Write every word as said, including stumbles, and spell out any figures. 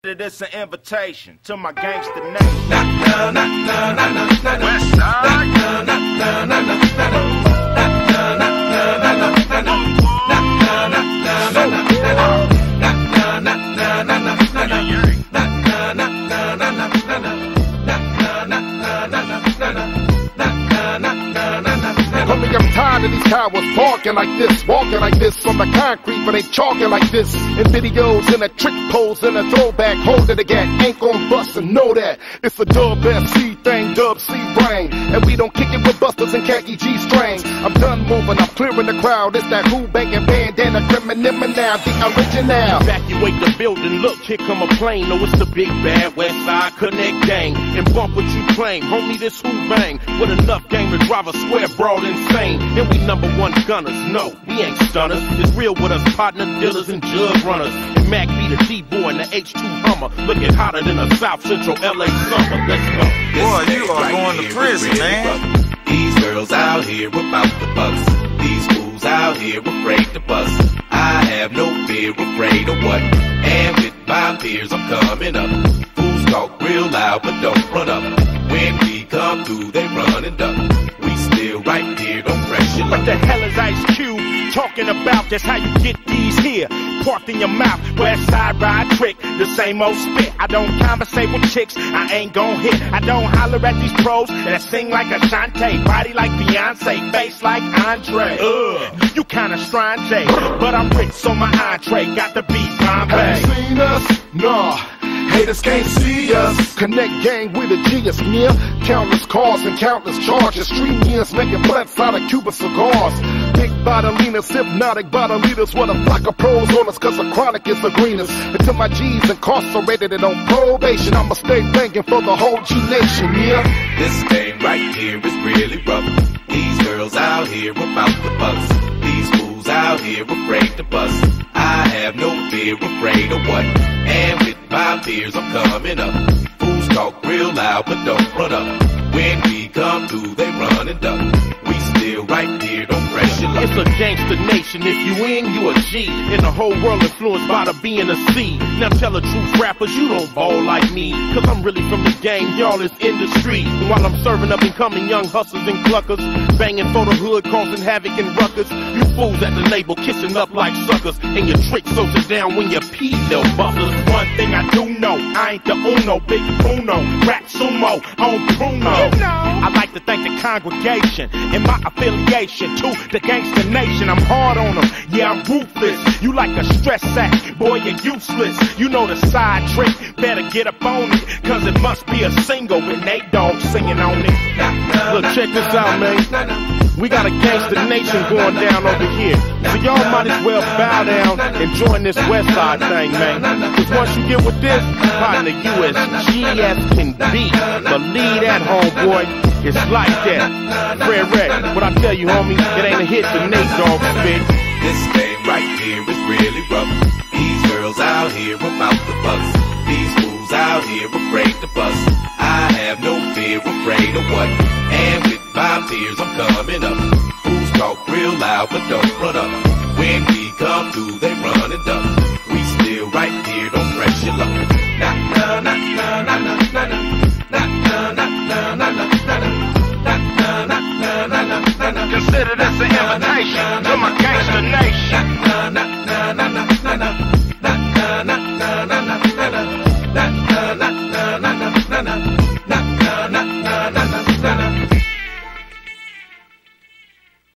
It's an invitation to my gangster nation. West Homie, I'm tired of these cowards walking like this, walking like this on the concrete, but they chalking like this. In videos, in a trick pose, in a throwback, holding the gat, ain't gon' bust and know that. It's a dub S C thing, dub C brain, and we don't kick it with busters and khaki G strings. I'm done moving, I'm clearing the crowd. It's that who banging bandana criminal now, the original. Evacuate the building, look, here come a plane. No, it's the big bad West Side Connect gang. And bump what you claim, homie, this who bang. With enough game to drive a square broad insane. Then we number one gunners, no, we ain't stunners. It's real with us, partner dealers and jug runners. And Mac be the D-boy and the H two Hummer. Looking hotter than a South Central L A summer. Let's go. Boy, you are going to prison, man. These girls out here about the bucks. These fools out here afraid to bust. I have no fear, afraid of what? And with my peers, I'm coming up. Fools talk real loud, but don't run up. When we come through, they run and duck. We still right here, don't pressure. What the hell is Ice Cube talking about? That's how you get these here. Parked in your mouth, West Side ride trick, the same old spit. I don't conversate with chicks, I ain't gon' hit. I don't holler at these pros that sing like Ashanti, body like Beyonce, face like Andre. Ugh, you kinda strange, but I'm rich, so my entree got to be Bombay. Have you seen us? Nah. Haters can't see us. Connect gang with a genius near. Countless cars and countless charges. Street years making blunts out of Cuban cigars. Big bodilinas, hypnotic bodilitas with a flock of pros on us, cause the chronic is the greenest. Until my G's incarcerated and on probation, I'ma stay banging for the whole G Nation, yeah. This game right here is really rough. These girls out here about the bucks. These fools out here afraid to bust. I have no fear, afraid of what? And with my peers, I'm coming up. Fools talk real loud, but don't run up. When we come through, they run and duck. We still right here, don't pressure luck. It's a gangster nation. If you in, you a G. In the whole world influenced by the B and the C. Now tell the truth, rappers, you don't ball like me. Cause I'm really from the game, y'all is industry. And while I'm serving up and coming young hustlers and cluckers, banging for the hood, causing havoc and ruckus. You fools at the label, kissing up like suckers. And your tricks so sit down when you pee, little buffers. One thing I do know, I ain't the Uno, Big Bruno, rap sumo, on Bruno. You know. I like to thank the congregation and my affiliation to the gangster nation. I'm hard on them, yeah, I'm ruthless. You like a stress sack, boy, you're useless. You know the side trick, better get up on it, cause it must be a single with Nate Dogg singing on it. Look, check this out, man. We got a gangster nation going down over here. So y'all might as well bow down and join this West Side thing, man. Cause once you get with this, partner, you as G as can be. Believe that, homeboy. It's like that. Fred Wreck, what I tell you, homie, it ain't a hit to Nate Dogg spit. This game right here is really rough. These girls out here about the bucks. These fools out here afraid to bust. I have no fear, afraid of what? And with my peers, I'm coming up. Fools talk real loud, but don't run up. When we come through, they